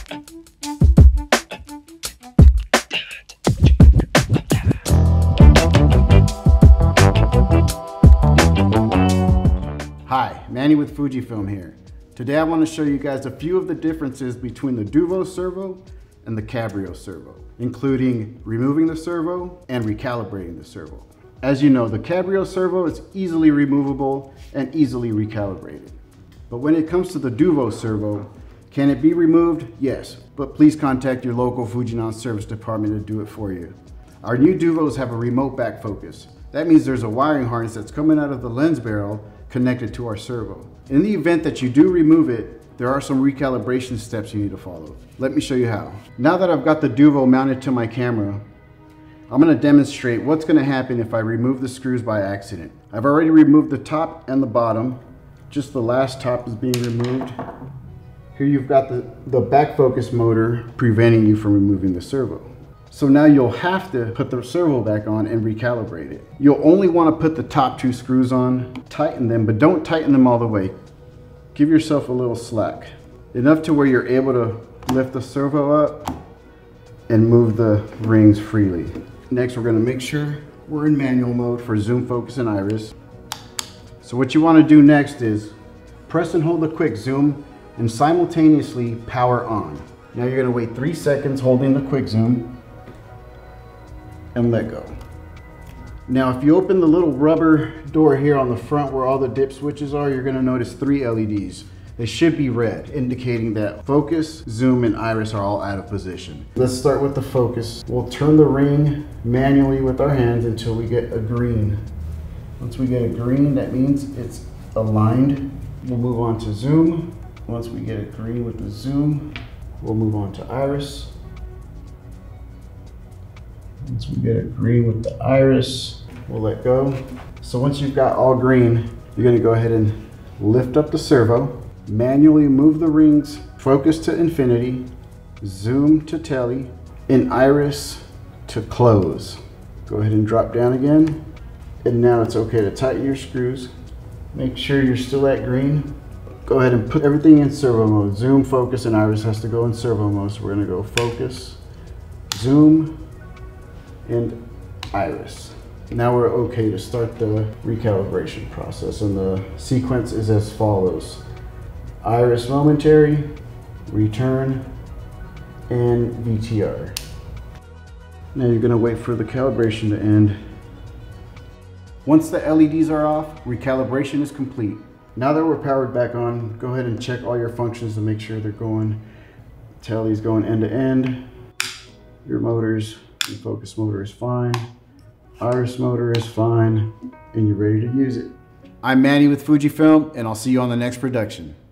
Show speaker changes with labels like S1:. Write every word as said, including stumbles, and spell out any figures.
S1: Hi, Manny with Fujifilm here. Today I want to show you guys a few of the differences between the Duvo servo and the Cabrio servo, including removing the servo and recalibrating the servo. As you know, the Cabrio servo is easily removable and easily recalibrated. But when it comes to the Duvo servo, can it be removed? Yes, but please contact your local Fujinon service department to do it for you. Our new Duvos have a remote back focus. That means there's a wiring harness that's coming out of the lens barrel connected to our servo. In the event that you do remove it, there are some recalibration steps you need to follow. Let me show you how. Now that I've got the Duvo mounted to my camera, I'm going to demonstrate what's going to happen if I remove the screws by accident. I've already removed the top and the bottom. Just the last top is being removed. Here you've got the, the back focus motor preventing you from removing the servo. So now you'll have to put the servo back on and recalibrate it. You'll only want to put the top two screws on, tighten them, but don't tighten them all the way. Give yourself a little slack, enough to where you're able to lift the servo up and move the rings freely. Next, we're going to make sure we're in manual mode for zoom, focus, and iris. So what you want to do next is press and hold the quick zoom and simultaneously power on. Now you're going to wait three seconds holding the quick zoom and let go. Now if you open the little rubber door here on the front where all the dip switches are, you're going to notice three L E Ds. They should be red, indicating that focus, zoom, and iris are all out of position. Let's start with the focus. We'll turn the ring manually with our hands until we get a green. Once we get a green, that means it's aligned. We'll move on to zoom. Once we get a green with the zoom, we'll move on to iris. Once we get a green with the iris, we'll let go. So once you've got all green, you're gonna go ahead and lift up the servo, manually move the rings, focus to infinity, zoom to tele, and iris to close. Go ahead and drop down again. And now it's okay to tighten your screws. Make sure you're still at green. Go ahead and put everything in servo mode. Zoom, focus, and iris has to go in servo mode. So we're gonna go focus, zoom, and iris. Now we're okay to start the recalibration process, and the sequence is as follows. Iris momentary, return, and V T R. Now you're gonna wait for the calibration to end. Once the L E Ds are off, recalibration is complete. Now that we're powered back on, go ahead and check all your functions to make sure they're going. Tele's going end to end. Your motors, your focus motor is fine. Iris motor is fine, and you're ready to use it. I'm Manny with Fujifilm, and I'll see you on the next production.